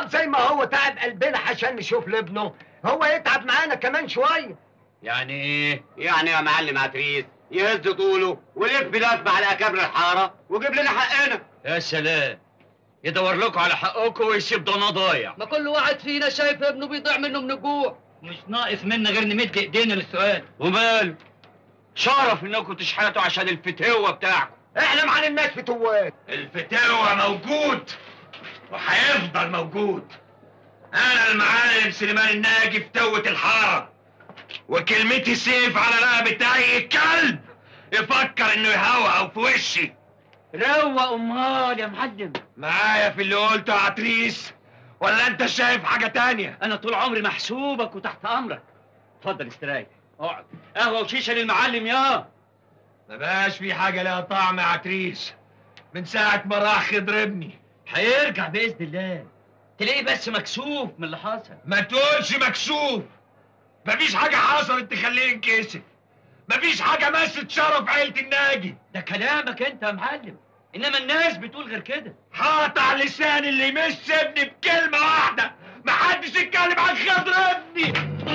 طب زي ما هو تعب قلبنا عشان نشوف لابنه، هو يتعب معانا كمان شويه. يعني ايه؟ يعني يا معلم عتريس يهز طوله ويلف لازمه على اكابر الحاره ويجيب لنا حقنا. يا سلام، يدور لكم على حقكم ويسيب ضنا ضايع. ما كل واحد فينا شايف ابنه بيضيع منه من الجوع. مش ناقص منا غير نمد ايدينا للسؤال. وماله؟ شرف انكم تشحتوا عشان الفتوه بتاعكم. احنا ما علمناش فتوات. الفتوه موجود وهيفضل موجود. انا المعلم سليمان الناجي فتوة الحاره، وكلمتي سيف على رقبة اي كلب يفكر انه يهوهو في وشي. روق امال يا معلم. معايا في اللي قلته يا عتريس ولا انت شايف حاجه تانية؟ انا طول عمري محسوبك وتحت امرك. اتفضل استريح، اقعد. قهوه وشيشه للمعلم يا. ما بقاش في حاجه لها طعم يا عتريس من ساعه ما راح يضربني. هيرجع باذن الله. تلاقيه بس مكسوف من اللي حصل. ما تقولش مكسوف. مفيش حاجه حصلت تخليه ينكسف. مفيش حاجه مست شرف عيله الناجي. ده كلامك انت يا معلم، انما الناس بتقول غير كده. هقطع لسان اللي يمس ابني بكلمه واحده. محدش يتكلم عن خاطر ابني.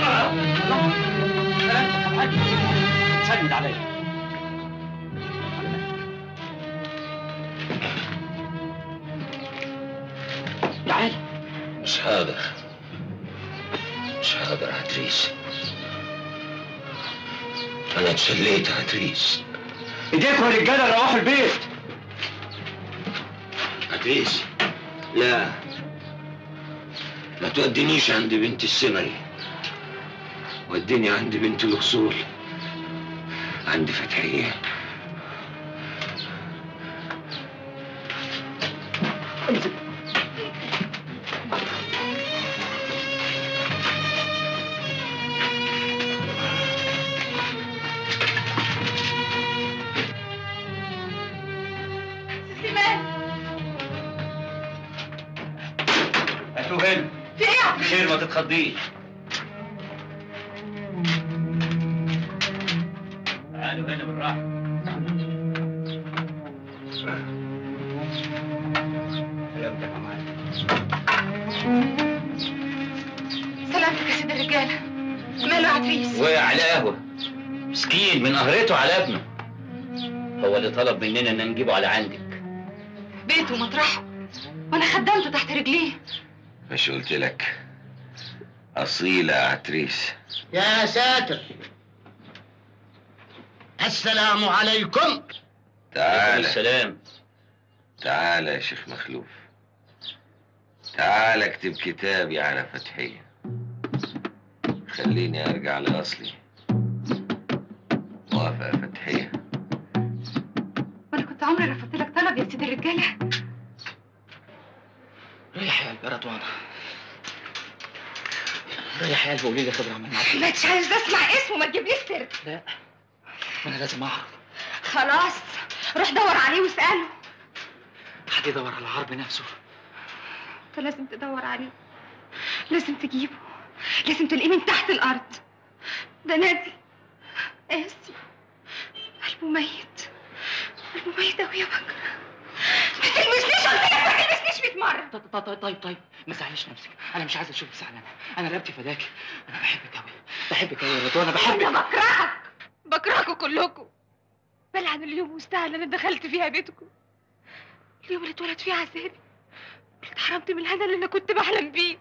سند عليا. تعال. مش هقدر يا عتريس. انا اتشليت يا عتريس. ايديكم يا رجاله روحوا البيت. عتريس لا، ما تودينيش عند بنت السمري، وديني عند بنت الاصول، عند فتحيه. هنا. في ايه يا عبد؟ خير ما تتخضيش. تعالوا هنا بالراحه. سلامتك يا معلم. سلامتك يا سيد الرجاله. ماله يا عتريس؟ وقع على قهوه مسكين من قهرته على ابنه. هو اللي طلب مننا ان نجيبه على عندك. بيته ومطرحه وانا خدمته تحت رجليه. مش قلت لك أصيلة يا عتريس؟ يا ساتر. السلام عليكم. تعال. السلام. تعال يا شيخ مخلوف، تعال اكتب كتابي على فتحية، خليني ارجع لاصلي. موافق يا فتحية؟ وانا كنت عمري رفضت لك طلب يا سيد الرجاله. ريح يا قلبي يا رضوانه، ريح يا قلبي وقولي لي خبر عمل معاك. ما انتش عايز اسمع اسمه، ما تجيبليش سر. لا انا لازم اعرف. خلاص روح دور عليه واساله. حد يدور على العرب نفسه. انت لازم تدور عليه، لازم تجيبه، لازم تلاقيه من تحت الارض. ده نادي قاسي، قلبه ميت، قلبه ميت قوي يا بكر. ما تلمسنيش قلت لك، ما تلمسنيش 100 مرة. طيب ما تزعليش نفسك، انا مش عايز اشوفك زعلانه، انا رقبتي فداكي، انا بحبك قوي، بحبك قوي يا رضوانه، بحبك. انا بكرهكم كلكم. بلعن اليوم واستاهل انا دخلت فيها بيتكم، اليوم اللي اتولد فيه عذابي، اللي اتحرمت من الهنا اللي انا كنت بحلم بيه.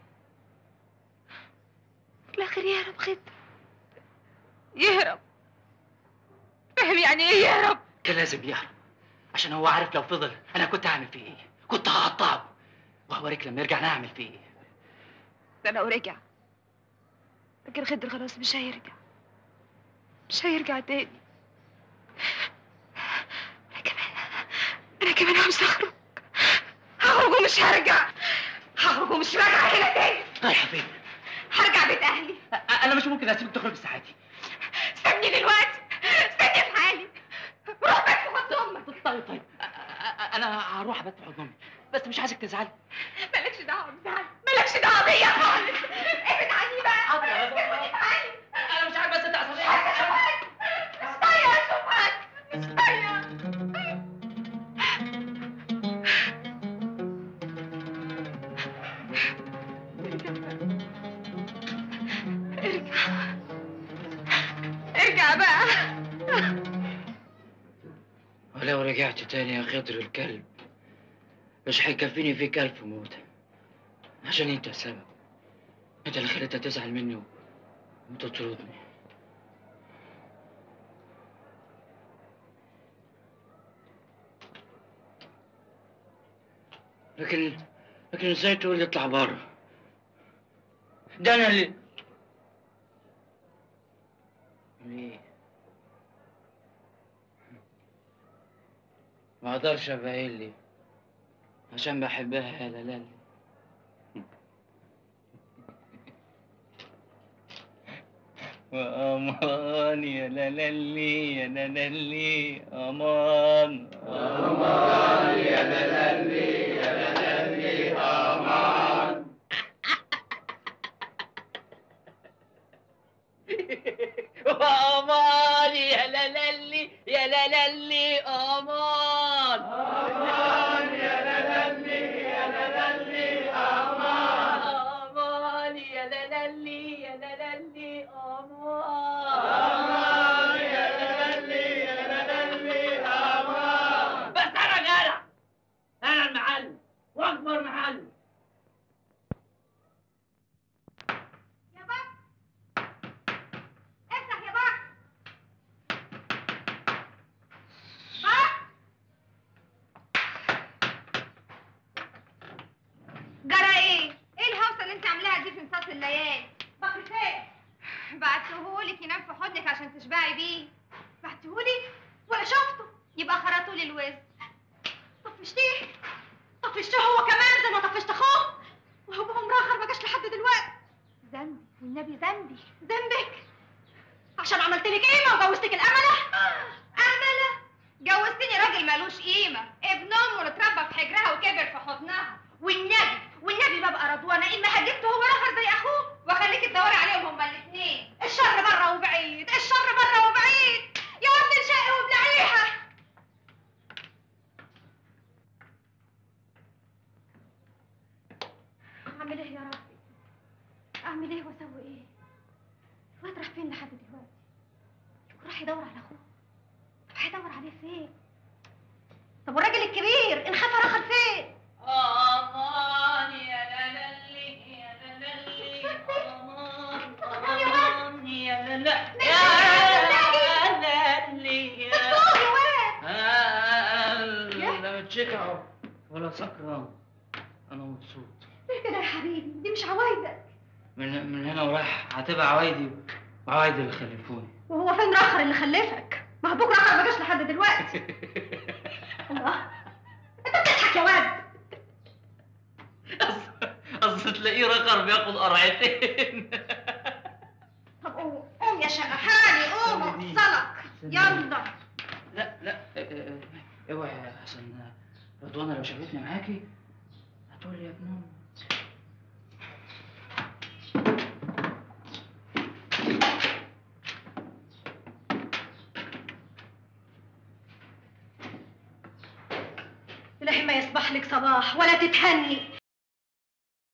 في الاخر يهرب خد، يهرب. فاهم يعني ايه يهرب؟ كان لازم يهرب عشان هو عارف لو فضل انا كنت هعمل فيه ايه، كنت هقطعه وهوريك لما يرجع نعمل فيه ايه. ده لو رجع، لكن خضر خلاص مش هيرجع، مش هيرجع تاني. أنا كمان عاوز أخرج ومش هرجع، هخرج ومش راجعة هنا تاني. رايحة فين؟ هرجع بيت أهلي. أنا مش ممكن أسيبك تخرج ساعتي. سيبني دلوقتي، سيبني في حالي، روح بس في حضن أمك. طيب أنا هروح أبات في حضن أمي، بس مش عايزك تزعلي. مالكش دعوة بزعل، مالكش دعوة بيا خالص. ابعد عني بقى، سيبني في حالي. أنا مش عارف بس أنت عصبية. مش طايقة أشوفك، مش طايقة. ارجع بقى. ولو رجعت تاني يا خضر الكلب مش هيكفيني فيك 1000 موتة، عشان انت السبب. انت اللي خليتها تزعل مني وتطردني. لكن ازاي تقول لي اطلع بره؟ ده انا اللي ليه؟ ما اقدرش ابين لي عشان بحبها يا لالي. امان يا لالي يا لالي امان امان يا لالي يا لالي امان. امان يا لالي يا لالي امان امان يا لالي يا لالي امان امان يا لالي يا لالي امان امان يا لالي يا لالي امان. بس انا جدع، انا المعلم واكبر معلم. يا بابا افتح يا بابا. بابا جرى ايه؟ ايه الهوسه اللي انت عاملاها دي في نصاص الليالي؟ بكر فين؟ بعتهولك ينام في حضنك عشان تشبعي بيه. بعتهولي ولا شفته؟ يبقى خرطولي الوز. طفشتيه؟ طفشته هو كمان زي ما طفشت اخوه، وهو عمره اخر ما جاش لحد دلوقتي. ذنبي والنبي ذنبي. ذنبك عشان عملت لك قيمه وجوزتك الامله. امله؟ جوزتني راجل مالوش قيمه، ابن امه اللي اتربى في حجرها وكبر في حضنها. والنبي ببقى رضوانه اما هجبته هو الاخر زي اخوه واخليك تدوري عليهم هما الاثنين. الشر بره وبعيد، الشر بره وبعيد يا ولد الشقي وبلعيها. اعمل ايه يا ربي؟ اعمل ايه واسوي ايه؟ الواد راح فين لحد دلوقتي؟ راح يدور على اخوه. طب هيدور عليه فين؟ طب والراجل الكبير انخفى رخر فين؟ امان يا لالي يا لالي امان امان يا لالي يا لالي يا واد. لا متشكع ولا سكران، انا مبسوط. ليه كده يا حبيبي؟ دي مش عوايدك. من هنا ورايح هتبقى عوايدي وعوايد اللي خلفوني. وهو فين رخر اللي خلفك؟ ما هو ابوك رخر ما جاش لحد دلوقتي. الله، انت بتضحك يا واد. اصل تلاقيه رخر بياخد قرعتين. طب قوم يا شقحاني، قوم اوصلك. يلا. لا اوعي يا حسن، رضوانه لو شافتني معاكي هتقول لي يا ابن امي. إلهي ما يصبح لك صباح ولا تتهني.